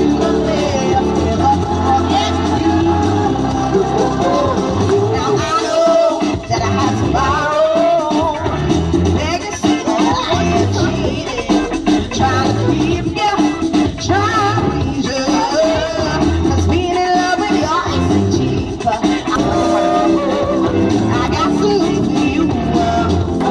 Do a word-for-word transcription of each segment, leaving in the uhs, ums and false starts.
you the best, never forget you. Now I know that I had to borrow, legacy on you cheated, trying to keep you, trying to please you, 'cause being in love with your ex is cheap. I got some news for you. Well, I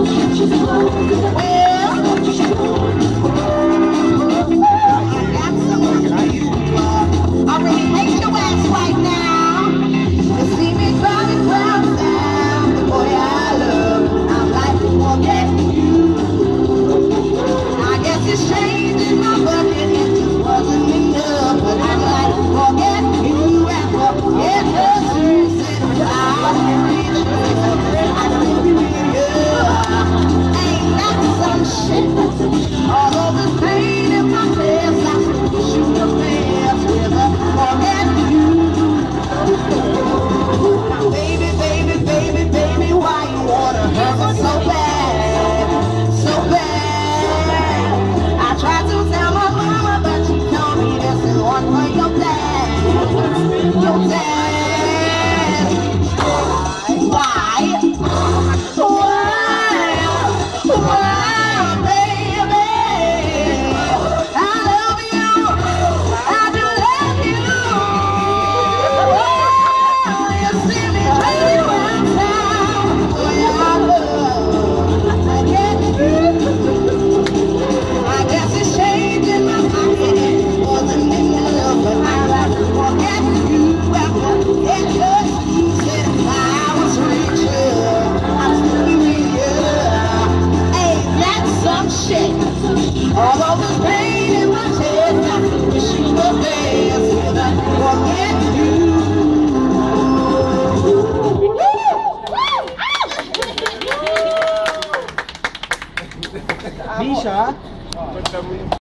got some news for you. I really hate your ass right now. You see me driving clouds down, the boy I love, I'm like to forget you. I guess it's changing my bucket, it just wasn't enough, but I'd like to forget you and forget the suicide. I reach you, I still be with you. Ain't that some shit? All of this pain in my chest, I wish you the best, never forget you. Now baby, baby, baby, baby, why you wanna hurt me so bad, so bad? I tried to tell my mama, but she told me this is one for your dad, your dad. Why? Why? Why, baby? I love you. I do love you. Oh, you see me driving around town. Boy, I love. I forget you. I guess it's changing my pocket. It wasn't enough, but I like to forget you. I forget us. You said I was richer. I'm still with you. Ain't that some shit? All of the pain in my chest, I wish you the best, never forget you. Misha?